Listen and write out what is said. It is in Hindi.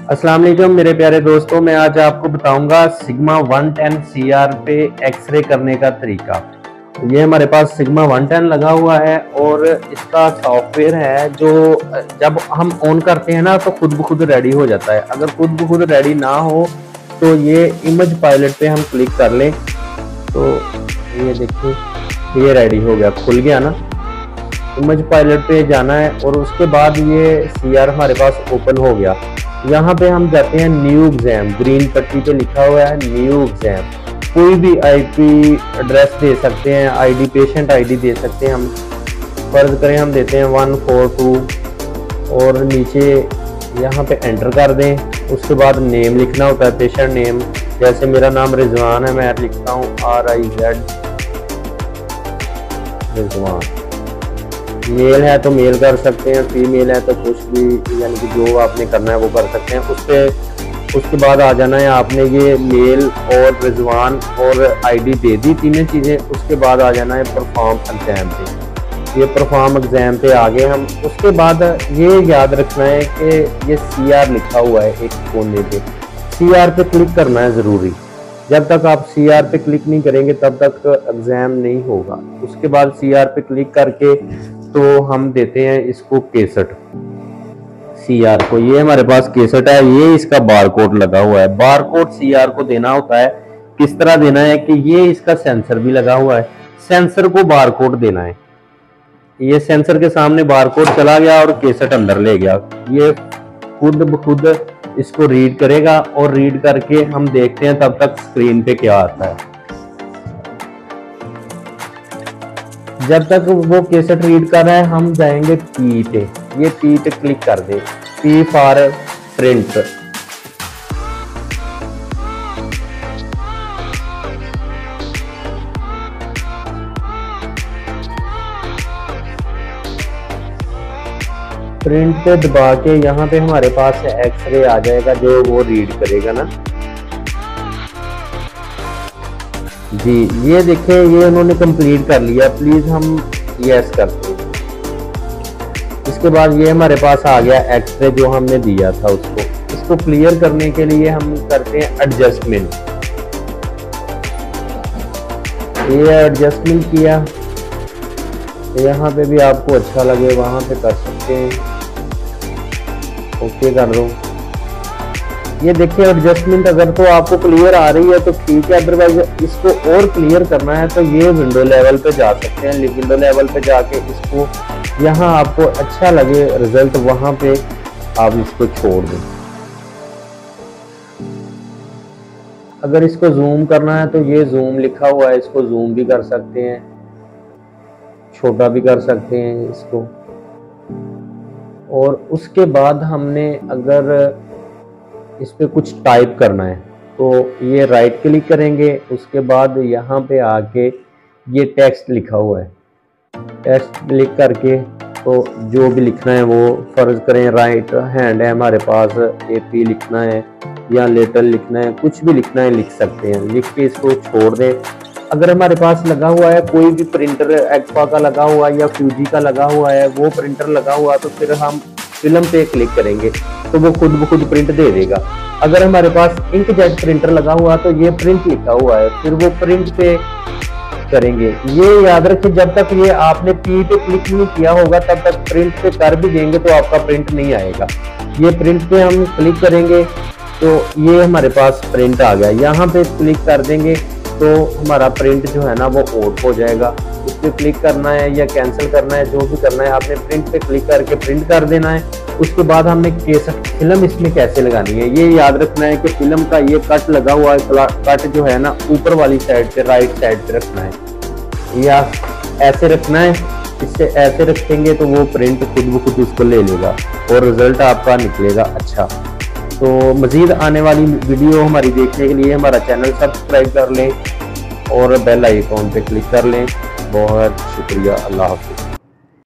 अस्सलाम वालेकुम मेरे प्यारे दोस्तों, मैं आज आपको बताऊंगा सिग्मा 110 CR पे एक्सरे करने का तरीका। ये हमारे पास सिग्मा 110 लगा हुआ है और इसका सॉफ्टवेयर है जो जब हम ऑन करते हैं ना तो खुद ब खुद रेडी हो जाता है। अगर खुद ब खुद रेडी ना हो तो ये इमेज पायलट पे हम क्लिक कर लें तो ये देखिए ये रेडी हो गया, खुल गया ना। इमेज पायलट पे जाना है और उसके बाद ये CR हमारे पास ओपन हो गया। यहाँ पे हम जाते हैं न्यू एग्जाम, ग्रीन पट्टी पे लिखा हुआ है न्यू एग्जाम। कोई भी IP एड्रेस दे सकते हैं, ID पेशेंट ID दे सकते हैं। हम फर्ज करें हम देते हैं 142 और नीचे यहाँ पे एंटर कर दें। उसके बाद नेम लिखना होता है, पेशेंट नेम। जैसे मेरा नाम रिजवान है, मैं लिखता हूँ RIZ रिजवान। मेल है तो मेल कर सकते हैं, फीमेल है तो कुछ भी, यानी कि जो आपने करना है वो कर सकते हैं। उसके बाद आ जाना है आपने ये मेल और रिजवान और ID दे दी, तीनों चीज़ें। उसके बाद आ जाना है परफॉर्म एग्जाम पे। ये परफॉर्म एग्जाम पे आ गए हम। उसके बाद ये याद रखना है कि ये CR लिखा हुआ है एक कोने पे, CR पे क्लिक करना है ज़रूरी। जब तक आप CR पे क्लिक नहीं करेंगे तब तक एग्जाम नहीं होगा। उसके बाद CR पे क्लिक करके तो हम देते हैं इसको 61 CR को। ये हमारे पास 61 है, ये इसका बारकोड लगा हुआ है। बारकोड CR को देना होता है। किस तरह देना है कि ये इसका सेंसर भी लगा हुआ है, सेंसर को बारकोड देना है। ये सेंसर के सामने बारकोड चला गया और 61 अंदर ले गया। ये खुद ब खुद इसको रीड करेगा और रीड करके हम देखते हैं तब तक स्क्रीन पे क्या आता है। जब तक वो 61 रीड कर रहा है हम जाएंगे P पे। ये P पे क्लिक कर दे, P फॉर प्रिंट। प्रिंट पे दबा के यहाँ पे हमारे पास एक्सरे आ जाएगा जो वो रीड करेगा ना जी। ये देखें, ये उन्होंने कंप्लीट कर लिया। प्लीज हम यस करते हैं। इसके बाद ये हमारे पास आ गया एक्सरे जो हमने दिया था उसको। इसको क्लियर करने के लिए हम करते हैं एडजस्टमेंट। ये एडजस्टमेंट किया, यहाँ पे भी आपको अच्छा लगे वहां पे कर सकते हैं। ओके कर दो। ये देखिए एडजस्टमेंट अगर तो आपको क्लियर आ रही है तो ठीक है, अदरवाइज इसको और क्लियर करना है तो ये विंडो लेवल पे जा सकते हैं। विंडो लेवल पे जाके इसको यहाँ आपको अच्छा लगे रिजल्ट, वहां पे आप इसको छोड़ दें। अगर इसको जूम करना है तो ये जूम लिखा हुआ है, इसको जूम भी कर सकते हैं, छोटा भी कर सकते हैं इसको। और उसके बाद हमने अगर इस पे कुछ टाइप करना है तो ये राइट क्लिक करेंगे। उसके बाद यहाँ पे आके ये टेक्स्ट लिखा हुआ है, टेक्स्ट क्लिक करके तो जो भी लिखना है वो फर्ज करें राइट हैंड है हमारे पास, AP लिखना है या लेटर लिखना है, कुछ भी लिखना है लिख सकते हैं। लिख के इसको छोड़ दें। अगर हमारे पास लगा हुआ है कोई भी प्रिंटर, एक्वा का लगा हुआ है या फ्यूजी का लगा हुआ है, वो प्रिंटर लगा हुआ तो फिर हम फिल्म पे क्लिक करेंगे तो वो खुद ब खुद प्रिंट दे देगा। अगर हमारे पास इंकजेट प्रिंटर लगा हुआ तो ये प्रिंट लिखा हुआ है, फिर वो प्रिंट पे करेंगे। ये याद रखें, जब तक ये आपने P पे क्लिक नहीं किया होगा तब तक प्रिंट पे कर भी देंगे तो आपका प्रिंट नहीं आएगा। ये प्रिंट पे हम क्लिक करेंगे तो ये हमारे पास प्रिंट आ गया। यहाँ पे क्लिक कर देंगे तो हमारा प्रिंट जो है ना वो आउट हो जाएगा। उस पर क्लिक करना है या कैंसिल करना है, जो भी करना है आपने प्रिंट पे क्लिक करके प्रिंट कर देना है। उसके बाद हमने फिल्म इसमें कैसे लगानी है ये याद रखना है कि फिल्म का ये कट लगा हुआ है, कट जो है ना ऊपर वाली साइड पे, राइट साइड पे रखना है या ऐसे रखना है। इससे ऐसे रखेंगे तो वो प्रिंट खुद ब खुद उसको ले लेगा और रिजल्ट आपका निकलेगा अच्छा। तो मज़ीद आने वाली वीडियो हमारी देखने के लिए हमारा चैनल सब्सक्राइब कर लें और बेल आइकॉन पे क्लिक कर लें। बहुत शुक्रिया। अल्लाह हाफ़िज़।